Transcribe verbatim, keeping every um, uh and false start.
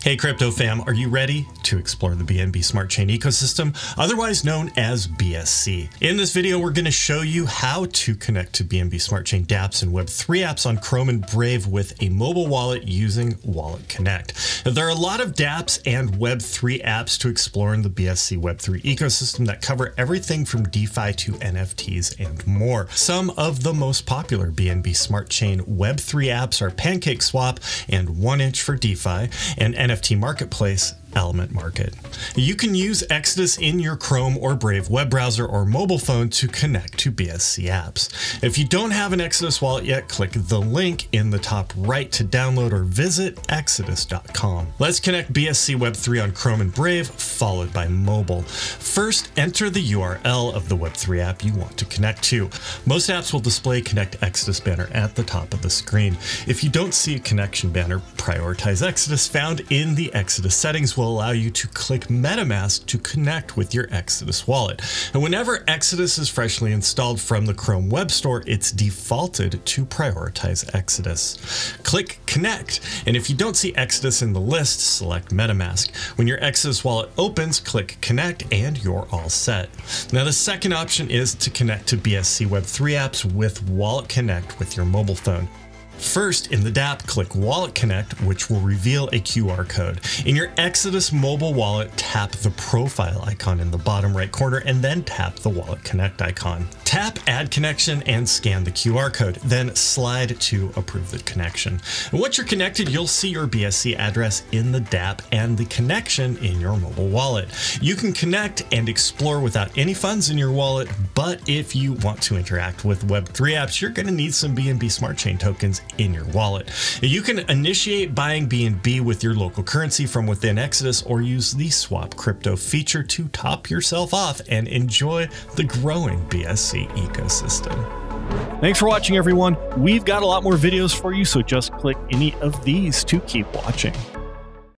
Hey crypto fam, are you ready to explore the B N B Smart Chain ecosystem, otherwise known as B S C? In this video, we're going to show you how to connect to B N B Smart Chain dapps and Web three apps on Chrome and Brave with a mobile wallet using WalletConnect. Now, there are a lot of dapps and Web three apps to explore in the B S C Web three ecosystem that cover everything from DeFi to N F Ts and more. Some of the most popular B N B Smart Chain Web three apps are PancakeSwap and one inch for DeFi, and N F T marketplace Element Market. You can use Exodus in your Chrome or Brave web browser or mobile phone to connect to B S C apps. If you don't have an Exodus wallet yet, click the link in the top right to download or visit exodus dot com. Let's connect B S C Web three on Chrome and Brave, followed by mobile. First, enter the U R L of the Web three app you want to connect to. Most apps will display Connect Exodus banner at the top of the screen. If you don't see a connection banner, prioritize Exodus found in the Exodus settings will allow you to click MetaMask to connect with your Exodus wallet. And whenever Exodus is freshly installed from the Chrome Web Store, it's defaulted to prioritize Exodus. Click Connect, and if you don't see Exodus in the list, select MetaMask. When your Exodus wallet opens, click Connect and you're all set. Now the second option is to connect to B S C Web three apps with WalletConnect with your mobile phone. First, in the dApp, click WalletConnect, which will reveal a Q R code. In your Exodus mobile wallet, tap the profile icon in the bottom right corner and then tap the WalletConnect icon. Tap Add Connection and scan the Q R code, then slide to approve the connection. And once you're connected, you'll see your B S C address in the dApp and the connection in your mobile wallet. You can connect and explore without any funds in your wallet, but if you want to interact with Web three apps, you're going to need some B N B Smart Chain tokens in your wallet. You can initiate buying B N B with your local currency from within Exodus or use the Swap Crypto feature to top yourself off and enjoy the growing B S C ecosystem. Thanks for watching, everyone. We've got a lot more videos for you, so just click any of these to keep watching.